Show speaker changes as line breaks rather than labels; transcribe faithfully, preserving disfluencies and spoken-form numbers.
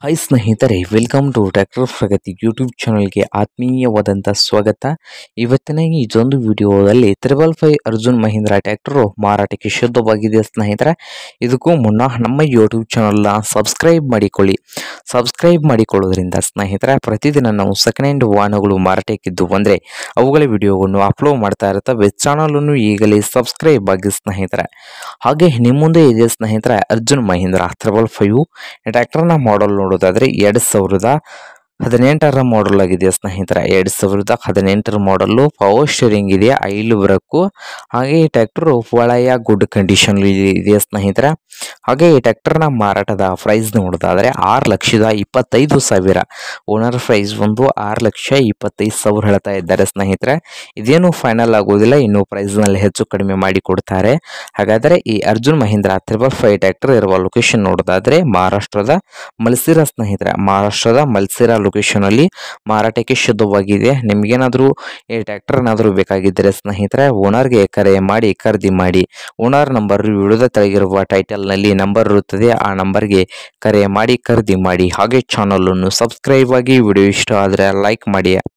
Hi ಸ್ನೇಹಿತರೆ, welcome to tractor Pragati YouTube ಚಾನಲ್ಗೆ ಆತ್ಮೀಯವಾದಂಥ ಸ್ವಾಗತ. ಇವತ್ತಿನ ಈ ಇದೊಂದು ವಿಡಿಯೋದಲ್ಲಿ triple five Arjun Mahindra tractor ಮಾರಾಟಕ್ಕೆ ಶುದ್ಧವಾಗಿದೆ ಸ್ನೇಹಿತರೆ. ಇದಕ್ಕೂ ಮುನ್ನ ನಮ್ಮ ಯೂಟ್ಯೂಬ್ ಚಾನಲ್ನ ಸಬ್ಸ್ಕ್ರೈಬ್ ಮಾಡಿಕೊಳ್ಳಿ. ಸಬ್ಸ್ಕ್ರೈಬ್ ಮಾಡಿಕೊಳ್ಳೋದ್ರಿಂದ ಸ್ನೇಹಿತರೆ ಪ್ರತಿದಿನ ನಾವು ಸೆಕೆಂಡ್ ಹ್ಯಾಂಡ್ ವಾಹನಗಳು ಮಾರಾಟಕ್ಕಿದ್ದು ಬಂದರೆ ಅವುಗಳ ವಿಡಿಯೋವನ್ನು ಅಪ್ಲೋಡ್ ಮಾಡ್ತಾ ಇರ್ತವೆ. ಚಾನಲನ್ನು ಈಗಲೇ ಸಬ್ಸ್ಕ್ರೈಬ್ ಆಗಿ ಸ್ನೇಹಿತರೆ. ಹಾಗೆ ನಿಮ್ಮ ಮುಂದೆ ಇದೆ ಸ್ನೇಹಿತರೆ ಅರ್ಜುನ್ ಮಹೀಂದ್ರ ತ್ರಿಬಲ್ ಫೈವ್ ಟ್ರ್ಯಾಕ್ಟರ್ನ ಮಾಡಲ್ ನೋಡೋದಾದ್ರೆ ಎರಡು ಸಾವಿರದ ಹದಿನೆಂಟರ ಮಾಡಲ್ ಆಗಿದೆ ಸ್ನೇಹಿತರೆ. ಎರಡು ಸಾವಿರದ ಹದಿನೆಂಟರ ಮಾಡಲ್ಲು, ಪವರ್ ಸ್ಟೀರಿಂಗ್ ಇದೆ, ಐಲ್ ಬ್ರೇಕು. ಹಾಗೆ ಈ ಟ್ರ್ಯಾಕ್ಟರು ಒಳ್ಳೆಯ ಗುಡ್ ಕಂಡೀಷನ್ ಇದೆ ಸ್ನೇಹಿತರೆ. ಹಾಗೆ ಈ ಟ್ರ್ಯಾಕ್ಟರ್ನ ಮಾರಾಟದ ಪ್ರೈಸ್ ನೋಡೋದಾದ್ರೆ ಆರು ಲಕ್ಷದ ಇಪ್ಪತ್ತೈದು ಸಾವಿರ ಓನರ್ ಪ್ರೈಸ್ ಒಂದು ಆರು ಲಕ್ಷ ಇಪ್ಪತ್ತೈದು ಸಾವಿರ ಹೇಳ್ತಾ ಇದ್ದಾರೆ ಸ್ನೇಹಿತರೆ. ಇದೇನು ಫೈನಲ್ ಆಗೋದಿಲ್ಲ, ಇನ್ನು ಪ್ರೈಸ್ನಲ್ಲಿ ಹೆಚ್ಚು ಕಡಿಮೆ ಮಾಡಿ ಕೊಡ್ತಾರೆ. ಹಾಗಾದರೆ ಈ Arjun Mahindra triple five tractor ಇರುವ ಲೊಕೇಶನ್ ನೋಡೋದಾದ್ರೆ ಮಹಾರಾಷ್ಟ್ರದ ಮಲ್ಸಿರಾ ಸ್ನೇಹಿತರೆ. ಮಹಾರಾಷ್ಟ್ರದ ಮಲ್ಸಿರಾ ಲೊಕೇಶನ್ ಅಲ್ಲಿ ಮಾರಾಟಕ್ಕೆ ಶುದ್ಧವಾಗಿದೆ. ನಿಮ್ಗೇನಾದರೂ ಈ ಟ್ರ್ಯಾಕ್ಟರ್ ಏನಾದರೂ ಬೇಕಾಗಿದ್ದರೆ ಸ್ನೇಹಿತರೆ ಓನರ್ಗೆ ಕರೆ ಮಾಡಿ ಖರೀದಿ ಮಾಡಿ. ಓನರ್ ನಂಬರ್ ವಿಡಿಯೋದ ತೆಳಗಿರುವ ಟೈಟಲ್ ನಲ್ಲಿ ನಂಬರ್ ಇರುತ್ತದೆ, ಆ ನಂಬರ್ಗೆ ಕರೆ ಮಾಡಿ ಖರೀದಿ ಮಾಡಿ. ಹಾಗೆ ಚಾನಲ್ ಅನ್ನು ಸಬ್ಸ್ಕ್ರೈಬ್ ಆಗಿ. ವಿಡಿಯೋ ಇಷ್ಟ ಆದರೆ ಲೈಕ್ ಮಾಡಿ.